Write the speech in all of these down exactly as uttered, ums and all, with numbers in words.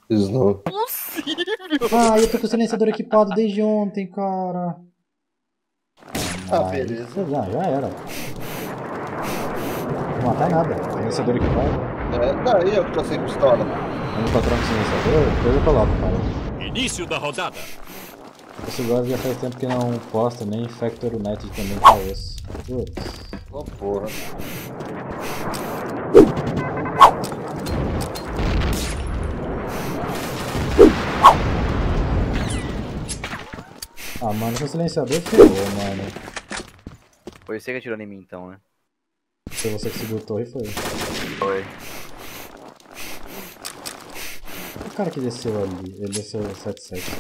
Snow. Possível! Ah, eu tô com o silenciador equipado desde ontem, cara. Ah, Ai, beleza. Já, já era. Não matar nada. Silenciador equipado. É, daí eu que tô sem pistola. Vamos patrão com silenciador, depois eu coloco, cara. Início da rodada. Esse God já faz tempo que não posta, nem Factor United também tá osso. Putz. Ô, porra. Ah, mano, seu silenciador ferrou, mano. Foi você que atirou em mim então, né? Foi você que subiu a torre, foi. Foi. O cara que desceu ali, ele desceu sete sete.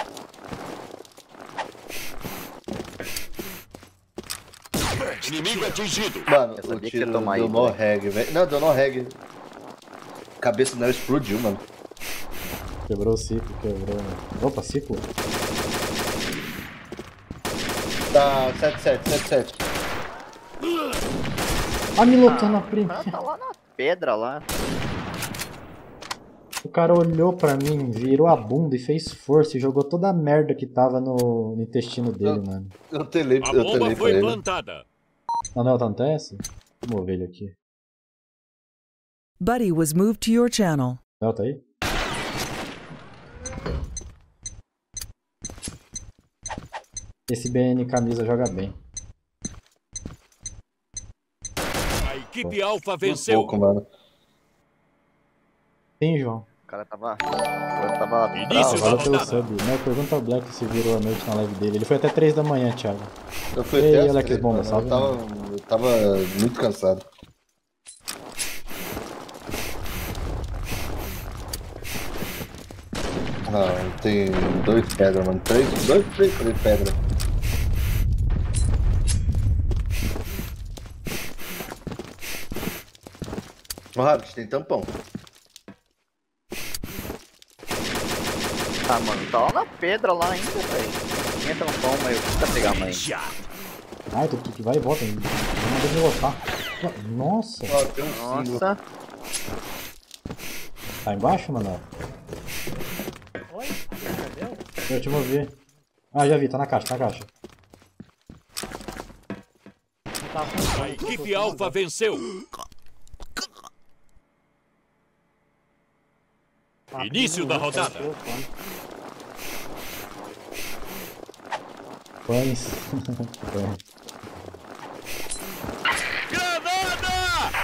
Inimigo atingido. Mano, Eu sabia o que tiro ia tomar deu aí, no velho. reg, velho. Não, deu no reg. Cabeça não explodiu, mano. Quebrou o ciclo, quebrou. Opa, ciclo? Tá sete sete, sete sete. Ah, me lotou na prima. Ah, tá lá na pedra lá. O cara olhou pra mim, virou a bunda e fez força e jogou toda a merda que tava no, no intestino dele, Eu- mano. Eu telei, A eu bomba telei pra foi ele. plantada. Não, não acontece? Vamos ver ele aqui. Buddy was moved to your channel. Léo, tá aí? Esse B N camisa joga bem. A equipe Alpha Um venceu. pouco, mano. Sim, João. O cara tava. O cara tava. Início bravo. Valeu pelo rodada. sub. Não, pergunta ao Black se virou a noite na live dele. Ele foi até três da manhã, Thiago. Eu fui Ei, até as Alex três, Bomba, mano. salve, Eu tava, eu tava muito cansado. Ah, tem dois pedras, mano. Três, dois, três, três pedras. Ô, Rabbit, tem tampão. Ah, mano, tá lá na pedra lá ainda, velho. Tinha tampão, mas eu quis pegar a mãe. Já. Ai, tu, tu que vai e volta. Não manda me lotar. Nossa. Ó, tem um símbolo. Nossa. Tá embaixo, mano? Oi? Entendeu? Eu te movi. Ah, já vi, tá na caixa, tá na caixa. Tá com A equipe Alpha venceu. Início da rodada. Pães. Pães. Granada!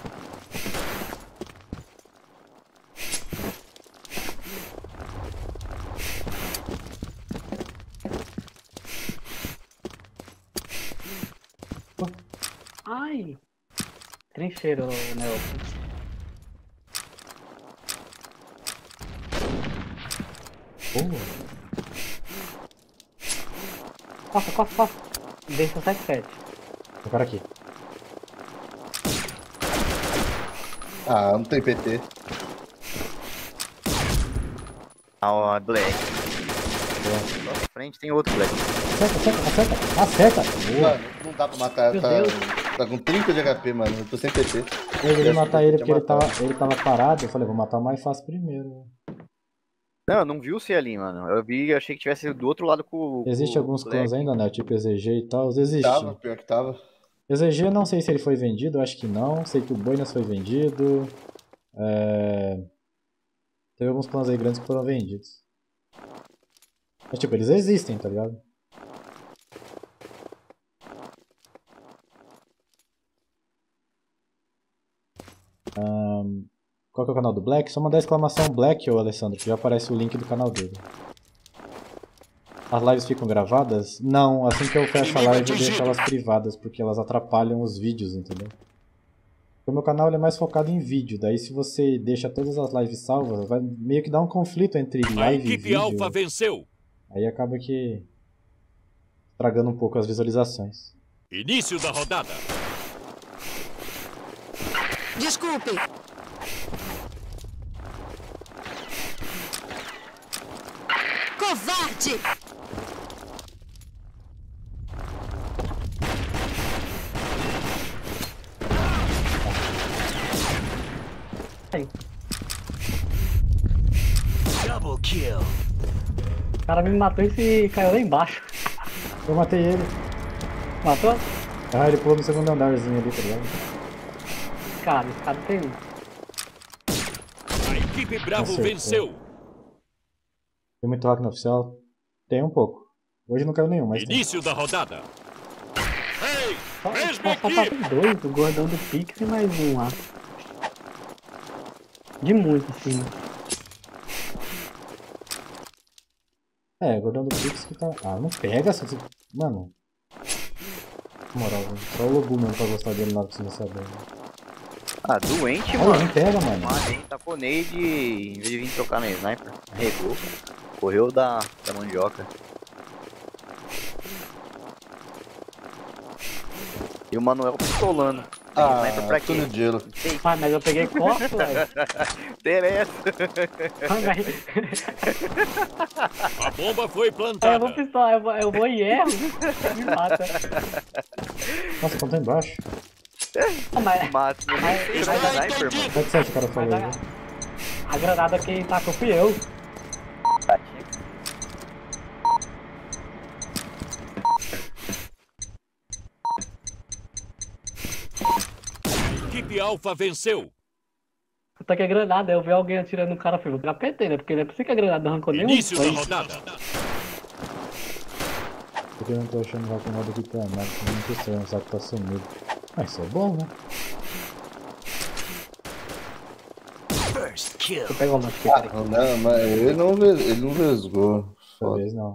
Ai! Trincheiro, Nelson. Boa. Costa, costa, costa. Deixa sete sete. O cara aqui. Ah, não tem P T. Ah, ó, Black. Boa. Lá na frente tem outro Black. Acerta, acerta, acerta. Acerta. Boa. Mano, não dá pra matar. Meu Tá, Deus. tá com trinta de H P, mano. Eu tô sem P T. Eu queria matar ele porque ele Tinha tava, ele tava parado. Eu falei, vou matar o mais fácil primeiro. Não, eu não vi o C ali, mano. Eu vi e achei que tivesse do outro lado com o. Existe com o alguns Black. clãs ainda, né? Tipo Exeg e tal. Existe. Tava, pior que tava. Exeg eu não sei se ele foi vendido, eu acho que não. Sei que o Boinas foi vendido. É... Teve alguns clãs aí grandes que foram vendidos. Mas tipo, eles existem, tá ligado? Ahn, Qual que é o canal do Black? Só mandar exclamação Black, ô Alessandro, que já aparece o link do canal dele. As lives ficam gravadas? Não, assim que eu fecho a live eu deixo elas privadas, porque elas atrapalham os vídeos, entendeu? O meu canal ele é mais focado em vídeo, daí se você deixa todas as lives salvas, vai meio que dar um conflito entre A live e equipe vídeo. Alpha venceu. Aí acaba que estragando um pouco as visualizações. Início da rodada. Desculpe. Covarde! Double kill. O cara me matou e se caiu lá embaixo. Eu matei ele. Matou? Ah, ele pulou no segundo andarzinho ali, tá ligado? Cara, esse cara tem um. A equipe Bravo Acertou. venceu. Tem muito hack no oficial? Tem um pouco. Hoje não caiu nenhum, mas tem. Início da rodada. Ei, Só, mesma só, só tá equipe. com dois, o gordão do Pix e mais um lá. De muito, assim. É, o gordão do Pix que tá... Ah, não pega essa... Mano... Na moral, velho. Só o Lobu mesmo pra gostar dele na hora que você não sabe. Ah, doente, Olha, mano. não pega, mano. Mas ele tacou nade em vez de vir trocar na sniper. Regou. Correu da, da mandioca. E o Manuel pistolando. Tem Ah, sniper pra tô quê? no gelo. Ah, mas eu peguei copo, velho. Interessa. Ah, mas- A bomba foi Aí eu vou plantada. pistolar, eu vou, eu vou e erro. Me mata. Nossa, quanto embaixo. Ah, mas Máximo. Mas- Nem Está sei da sniper, entendido. mano. Quanto você acha que o cara falou? Mas né? a, a granada que tacou fui eu. A equipe Alfa venceu. Eu taquei a granada, eu vi alguém atirando no cara, fui, vou pegar P T, né? Porque não é possível que a granada não arrancou nenhum. Início da Foi. rodada. Porque eu não tô achando o hack no modo aqui pra nada. Tô muito estranho, sabe que tá sumido. Ah, isso é bom, né? First kill. Deixa eu pegar o note aqui, peraí. Não, não, mas ele não, ve- ele não vesgou. Dessa Foda. vez não.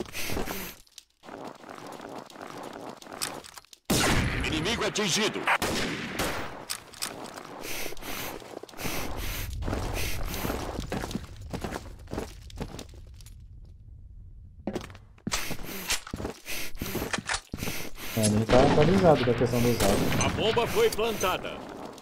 Inimigo atingido. É, nem tá atualizado com a questão dos áudios. A bomba foi plantada.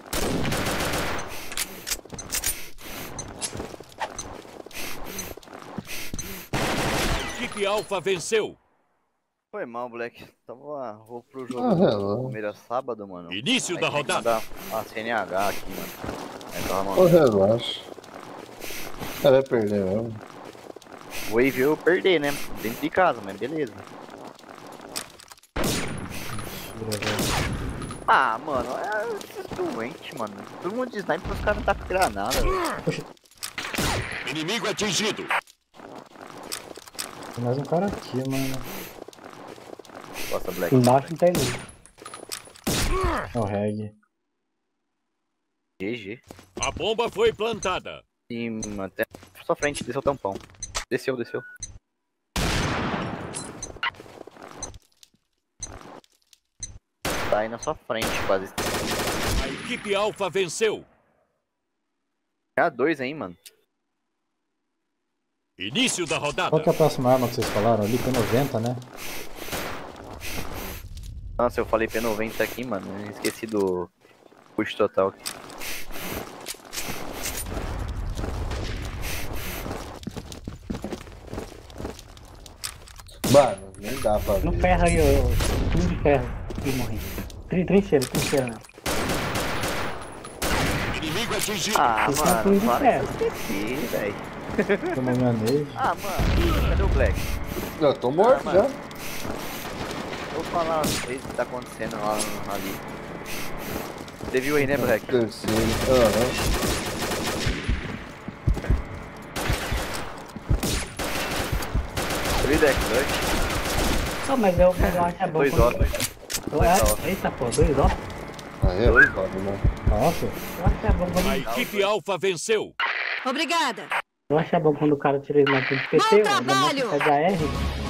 A equipe Alfa venceu. Foi mal, moleque. Tava. Vou pro jogo Ah, do relaxa. Palmeiras sábado, mano. Início Aí da tem que rodada. mandar a C N H aqui, mano. Aí tava, Ô, mano. relaxa. Ela vai perder mesmo. Wave eu perder, né? Dentro de casa, mas beleza. Mentira, velho. Ah, mano, é esses doentes, mano. Todo mundo de sniper, os caras não tá com granada, velho. Inimigo atingido. Tem mais um cara aqui, mano. Nossa, Black. Embaixo não tem nem. É o Reg. G G. A bomba foi plantada. E até sua frente, desceu o tampão. Desceu, desceu. Tá aí na sua frente, quase. A equipe Alfa venceu. É a dois aí, mano. Início da rodada. Qual que é a próxima arma que vocês falaram ali? P noventa, né? Nossa, eu falei P noventa aqui, mano. Eu esqueci do push total. Mano, nem dá pra No ver. ferro aí, ô. Tudo de ferro. Ih, morri. Trin- Trincheira, trincheira, né? Inimigo atingido. Ah, Vocês são mano, tudo de para ferro. que eu esqueci, velho. Tomou minha nave. Ah, mano, cadê o Black? Eu tô morto Ah, já. mano. Vou falar pra vocês o que tá acontecendo lá no- ali. Você viu aí, né, Black? Terceiro. Aham. Three deck clutch. Não, mas eu, mas eu acho que é bom. Dois quando- ossos. Eu- é- Eita, pô, dois ó. Aí é foda, mano. Nossa. Eu acho que é bom A quando, equipe Alfa venceu. Obrigada. eu acho que é bom quando o cara tira sniper de P T, Bom ó, trabalho! é da R,